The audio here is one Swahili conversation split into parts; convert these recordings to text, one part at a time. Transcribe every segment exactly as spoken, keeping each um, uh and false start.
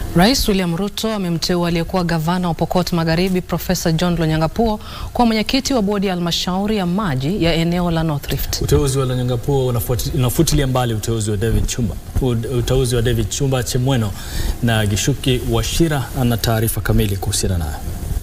Rais William Ruto amemteua aliyekuwa gavana wa Pokot magharibi Profesa John Lonyangapuo kwa mwenyekiti wa bodi ya halmashauri ya maji ya eneo la North Rift. Uteuzi wa Lonyangapuo unafutilia mbali uteuzi wa David Chumba, uteuzi wa David Chumba Chemweno na Gichuki Wachira. Ana taarifa kamili kuhusiana nayo.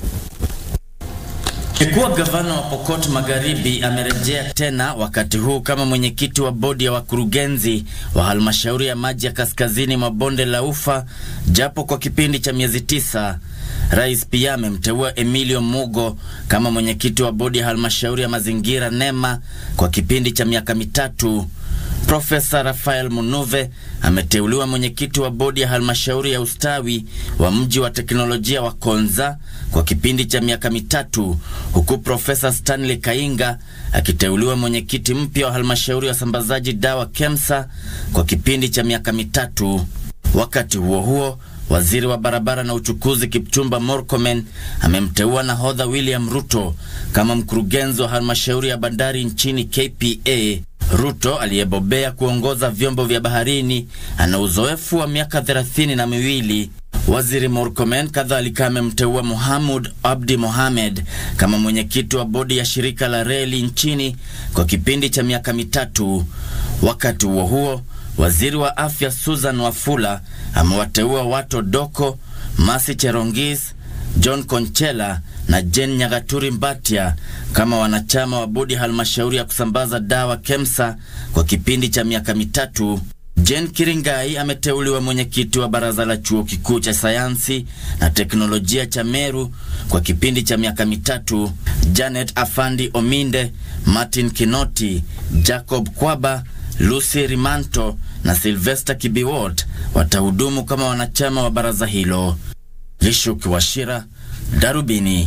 Aliyekuwa gavana wa Pokot magharibi amerejea tena wakati huu kama mwenyekiti wa bodi ya wakurugenzi wa halmashauri ya maji ya kaskazini mwa bonde la Ufa, japo kwa kipindi cha miezi tisa. Rais pia amemteua Emilio Mugo kama mwenyekiti wa bodi ya halmashauri ya mazingira Nema kwa kipindi cha miaka mitatu. Profesa Rafael Munuve ameteuliwa mwenyekiti wa bodi ya halmashauri ya ustawi wa mji wa teknolojia wa Konza kwa kipindi cha miaka mitatu, huku Profesa Stanley Kainga akiteuliwa mwenyekiti mpya wa halmashauri ya usambazaji dawa Kemsa kwa kipindi cha miaka mitatu. Wakati huo huo, waziri wa barabara na uchukuzi Kipchumba Murkomen amemteua nahodha William Ruto kama mkurugenzi wa halmashauri ya bandari nchini K P A. Ruto aliyebobea kuongoza vyombo vya baharini ana uzoefu wa miaka thelathini na miwili. Waziri Murkomen kadhalika amemteua Muhammad Abdi Mohamed kama mwenyekiti wa bodi ya shirika la reli nchini kwa kipindi cha miaka mitatu. Wakati huo huo, waziri wa afya Susan Wafula amewateua Wato Doko, Masi Cherongis, John Konchela na Jen Nyagaturi Mbatia kama wanachama wa bodi halmashauri ya kusambaza dawa Kemsa kwa kipindi cha miaka mitatu. Jen Kiringai ameteuliwa mwenyekiti wa baraza la chuo kikuu cha sayansi na teknolojia cha Meru kwa kipindi cha miaka mitatu. Janet Afandi Ominde, Martin Kinoti, Jacob Kwaba, Lucy Rimanto na Sylvester Kibiwot watahudumu kama wanachama wa baraza hilo. Gichuki Wachira, Darubini.